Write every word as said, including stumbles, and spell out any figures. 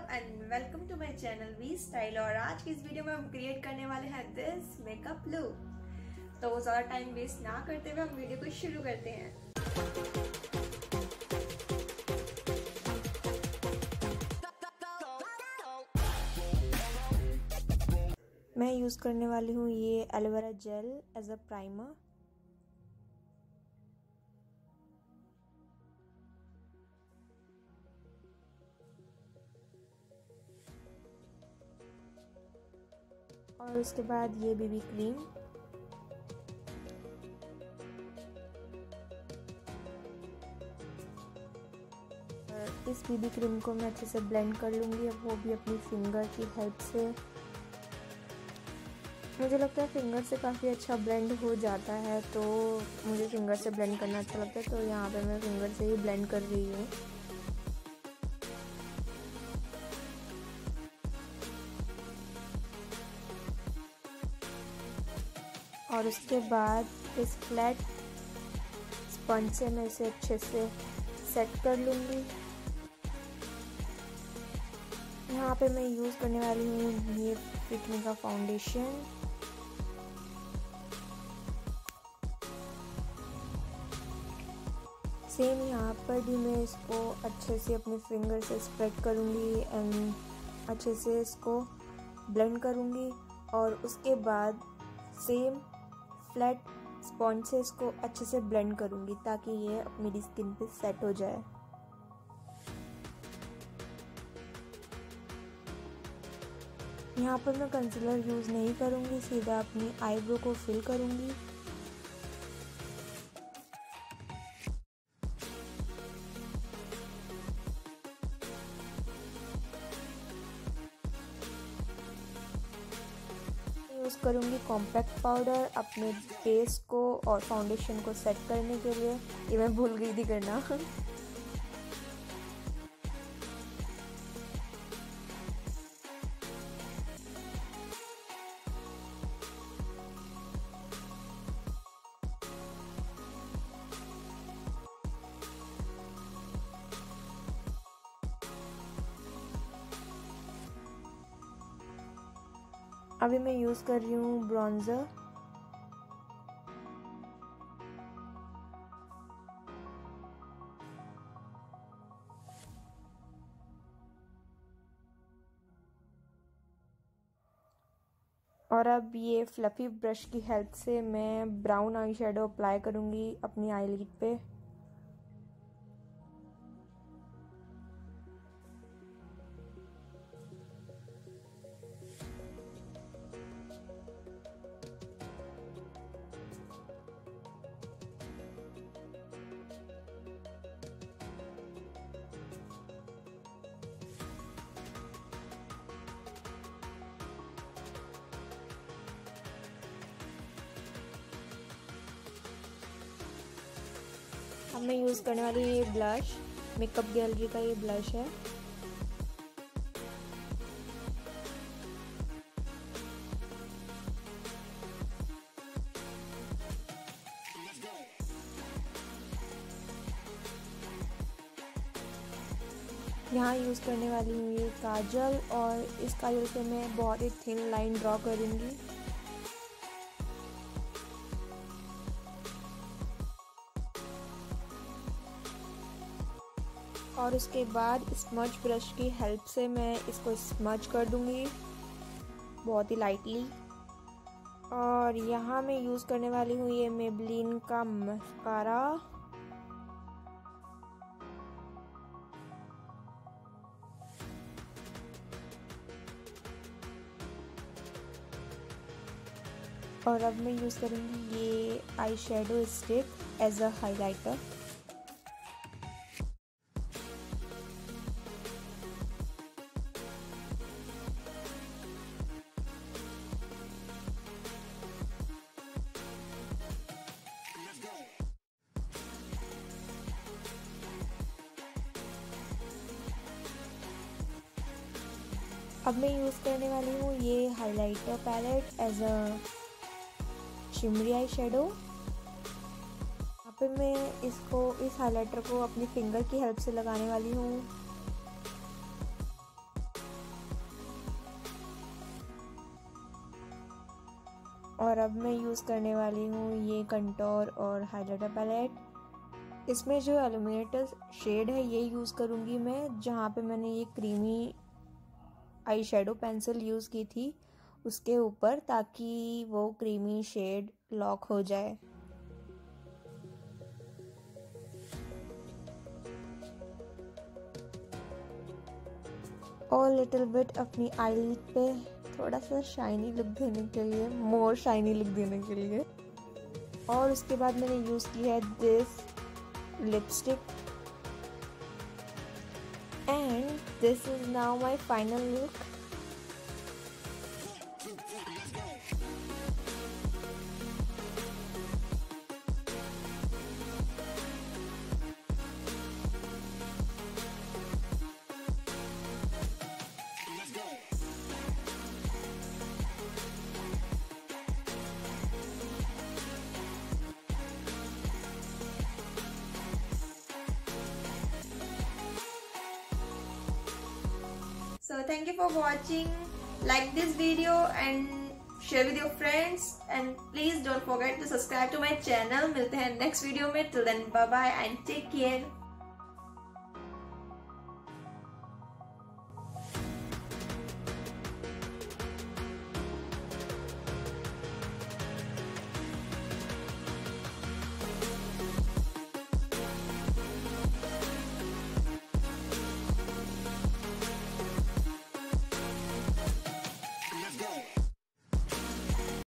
And welcome to my channel V style. और आज की इस वीडियो में हम क्रिएट करने वाले हैं दिस मेकअप लुक। तो ज़्यादा टाइम वेस्ट ना करते हुए हम वीडियो को शुरू करते हैं। मैं यूज़ करने वाली हूँ ये aloe vera gel as a primer. और उसके बाद ये बेबी क्रीम। और इस बेबी क्रीम को मैं अच्छे से ब्लेंड कर लूँगी, अब वो भी अपनी फिंगर की हेल्प से। मुझे लगता है फिंगर से काफ़ी अच्छा ब्लेंड हो जाता है, तो मुझे फिंगर से ब्लेंड करना अच्छा लगता है, तो यहाँ पे मैं फिंगर से ही ब्लेंड कर रही हूँ। और उसके बाद इस फ्लैट स्पंज से मैं इसे अच्छे से सेट कर लूँगी। यहाँ पे मैं यूज़ करने वाली हूँ ये फिट मी का फाउंडेशन। सेम यहाँ पर भी मैं इसको अच्छे से अपने फिंगर से स्प्रेड करूँगी एंड अच्छे से इसको ब्लेंड करूँगी। और उसके बाद सेम फ्लैट स्पॉन्ज से इसको अच्छे से ब्लेंड करूँगी ताकि ये मेरी स्किन पे सेट हो जाए। यहाँ पर मैं कंसीलर यूज़ नहीं करूँगी, सीधा अपनी आईब्रो को फिल करूँगी। यूज़ करूँगी कॉम्पैक्ट पाउडर अपने बेस को और फाउंडेशन को सेट करने के लिए। ये मैं भूल गई थी करना। अभी मैं यूज़ कर रही हूँ ब्रॉन्ज़र। और अब ये फ्लफी ब्रश की हेल्प से मैं ब्राउन आई शेडो अप्लाई करूँगी अपनी आईलिड पे। अब मैं यूज़ करने वाली ये ब्लश मेकअप गैलरी का ये ब्लश है। यहाँ यूज़ करने वाली हूँ ये काजल, और इस काजल से मैं बहुत ही थिन लाइन ड्रॉ करूँगी। और उसके बाद स्मज ब्रश की हेल्प से मैं इसको स्मज कर दूंगी बहुत ही लाइटली। और यहाँ मैं यूज़ करने वाली हूँ ये मेबलिन का मस्कारा। और अब मैं यूज़ करूँगी ये eye shadow stick as a highlighter. अब मैं यूज़ करने वाली हूँ ये highlighter palette as a shimmery eye shadow. यहाँ पे मैं इसको इस हाइलाइटर को अपनी फिंगर की हेल्प से लगाने वाली हूँ। और अब मैं यूज़ करने वाली हूँ ये कंटोर और हाइलाइटर पैलेट। इसमें जो एल्यूमिनेटर शेड है ये यूज़ करूँगी मैं, जहाँ पे मैंने ये creamy eye shadow pencil use की थी उसके ऊपर, ताकि वो क्रीमी शेड लॉक हो जाए। और लिटिल बिट अपनी आईलिड पे थोड़ा सा शाइनी लुक देने के लिए, मोर शाइनी लुक देने के लिए। और उसके बाद मैंने यूज़ की है this lipstick and this is now my final look. So thank you for watching. Like this video and share with your friends, and please don't forget to subscribe to my channel. मिलते हैं next video में. Till then, bye bye and take care.